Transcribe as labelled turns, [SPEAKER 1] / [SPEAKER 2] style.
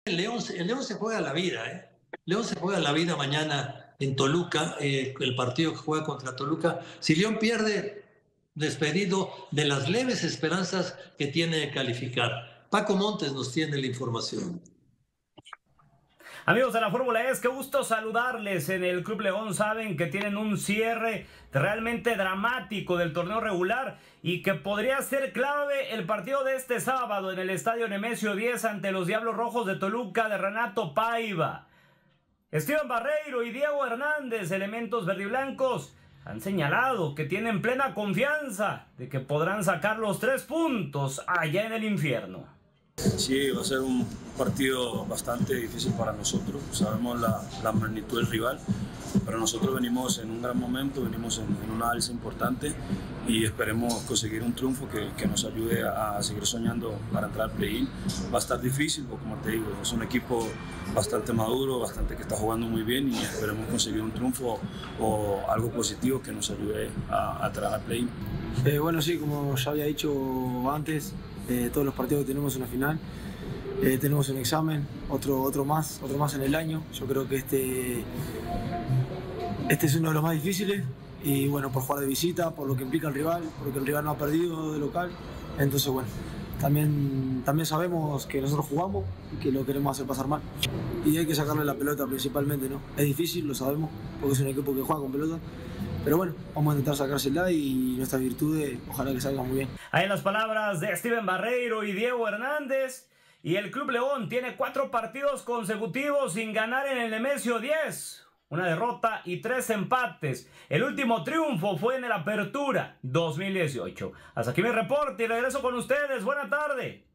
[SPEAKER 1] El León se juega la vida, ¿eh? León se juega la vida mañana en Toluca, el partido que juega contra Toluca. Si León pierde, despedido de las leves esperanzas que tiene de calificar. Paco Montes nos tiene la información.
[SPEAKER 2] Amigos de la Fórmula E, qué gusto saludarles. En el Club León saben que tienen un cierre realmente dramático del torneo regular y que podría ser clave el partido de este sábado en el Estadio Nemesio 10 ante los Diablos Rojos de Toluca de Renato Paiva. Esteban Barreiro y Diego Hernández, elementos verdiblancos, han señalado que tienen plena confianza de que podrán sacar los 3 puntos allá en el infierno.
[SPEAKER 3] Sí, va a ser un partido bastante difícil para nosotros. Sabemos la magnitud del rival, pero nosotros venimos en un gran momento, venimos en una alza importante y esperemos conseguir un triunfo que nos ayude a seguir soñando para entrar al play-in. Va a estar difícil, porque como te digo, es un equipo bastante maduro, bastante que está jugando muy bien y esperemos conseguir un triunfo o algo positivo que nos ayude a entrar al play-in.
[SPEAKER 4] Bueno, sí, como ya había dicho antes, todos los partidos tenemos una final, tenemos un examen, otro más en el año. Yo creo que este es uno de los más difíciles y bueno, por jugar de visita, por lo que implica el rival, porque el rival no ha perdido de local. Entonces bueno, también sabemos que nosotros jugamos y que lo queremos hacer pasar mal. Y hay que sacarle la pelota principalmente, ¿no? Es difícil, lo sabemos, porque es un equipo que juega con pelota. Pero bueno, vamos a intentar sacársela y nuestras virtudes, ojalá que salgan muy bien.
[SPEAKER 2] Ahí las palabras de Esteban Barreiro y Diego Hernández. Y el Club León tiene 4 partidos consecutivos sin ganar en el Nemesio 10. Una derrota y 3 empates. El último triunfo fue en el Apertura 2018. Hasta aquí mi reporte y regreso con ustedes. Buena tarde.